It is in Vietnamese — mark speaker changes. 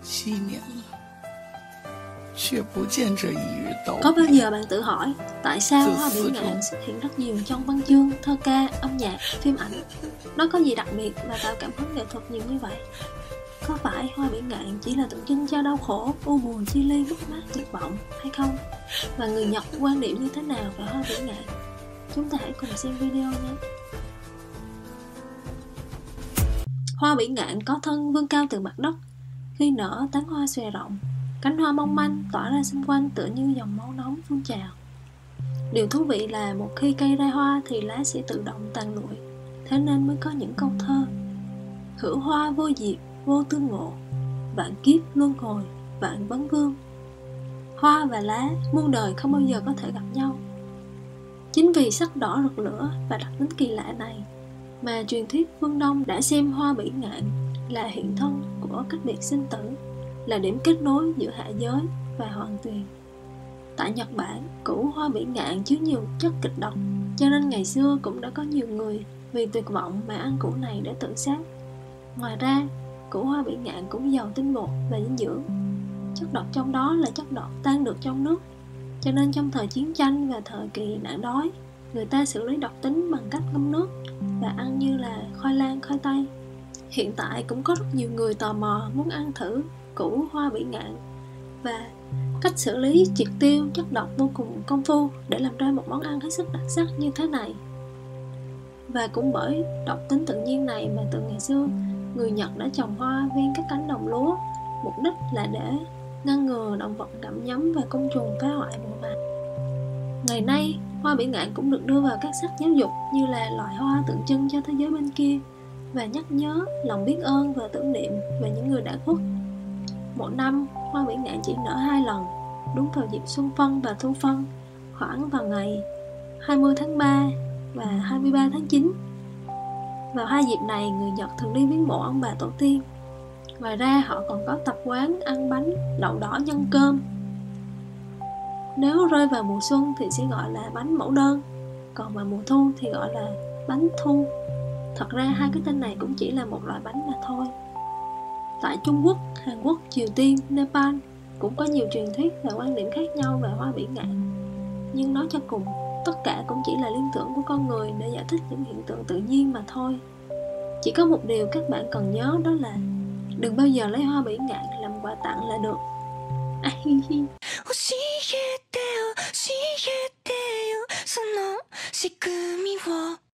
Speaker 1: 7年了，却不见这一日道别。
Speaker 2: Có bao giờ bạn tự hỏi tại sao hoa bỉ ngạn xuất hiện rất nhiều trong văn chương, thơ ca, âm nhạc, phim ảnh? Nó có gì đặc biệt mà tạo cảm hứng nghệ thuật nhiều như vậy? Có phải hoa bỉ ngạn chỉ là tượng trưng cho đau khổ, u buồn, chia ly, mất mát, tuyệt vọng hay không? Và người Nhật quan điểm như thế nào về hoa bỉ ngạn? Chúng ta hãy cùng xem video nhé. Hoa bỉ ngạn có thân vươn cao từ mặt đất. Khi nở, tán hoa xòe rộng, cánh hoa mong manh tỏa ra xung quanh tựa như dòng máu nóng phun trào. Điều thú vị là một khi cây ra hoa thì lá sẽ tự động tàn lụi, thế nên mới có những câu thơ: hữu hoa vô diệp, vô tương ngộ, vạn kiếp luân hồi, vạn vấn vương. Hoa và lá muôn đời không bao giờ có thể gặp nhau. Chính vì sắc đỏ rực lửa và đặc tính kỳ lạ này mà truyền thuyết phương Đông đã xem hoa bỉ ngạn là hiện thân của cách biệt sinh tử, là điểm kết nối giữa hạ giới và hoàng tuyền. Tại Nhật Bản, củ hoa bỉ ngạn chứa nhiều chất kịch độc, cho nên ngày xưa cũng đã có nhiều người vì tuyệt vọng mà ăn củ này để tự sát. Ngoài ra, củ hoa bỉ ngạn cũng giàu tinh bột và dinh dưỡng. Chất độc trong đó là chất độc tan được trong nước, cho nên trong thời chiến tranh và thời kỳ nạn đói, người ta xử lý độc tính bằng cách ngâm nước và ăn như là khoai lang, khoai tây. Hiện tại cũng có rất nhiều người tò mò muốn ăn thử củ hoa bỉ ngạn và cách xử lý triệt tiêu chất độc vô cùng công phu để làm ra một món ăn hết sức đặc sắc như thế này. Và cũng bởi độc tính tự nhiên này mà từ ngày xưa, người Nhật đã trồng hoa ven các cánh đồng lúa, mục đích là để ngăn ngừa động vật gặm nhấm và côn trùng phá hoại mùa màng. Ngày nay, hoa bỉ ngạn cũng được đưa vào các sách giáo dục như là loại hoa tượng trưng cho thế giới bên kia và nhắc nhớ lòng biết ơn và tưởng niệm về những người đã khuất. Mỗi năm, hoa bỉ ngạn chỉ nở 2 lần, đúng vào dịp xuân phân và thu phân, khoảng vào ngày 20 tháng 3 và 23 tháng 9. Vào hai dịp này, người Nhật thường đi viếng mộ ông bà tổ tiên. Ngoài ra, họ còn có tập quán ăn bánh đậu đỏ nhân cơm. Nếu rơi vào mùa xuân thì sẽ gọi là bánh mẫu đơn, còn vào mùa thu thì gọi là bánh thu. Thật ra hai cái tên này cũng chỉ là một loại bánh mà thôi. Tại Trung Quốc, Hàn Quốc, Triều Tiên, Nepal cũng có nhiều truyền thuyết và quan điểm khác nhau về hoa bỉ ngạn. Nhưng nói cho cùng, tất cả cũng chỉ là liên tưởng của con người để giải thích những hiện tượng tự nhiên mà thôi. Chỉ có một điều các bạn cần nhớ, đó là đừng bao giờ lấy hoa bỉ ngạn làm quà tặng là được. 教えてよ、教えてよ、その仕組みを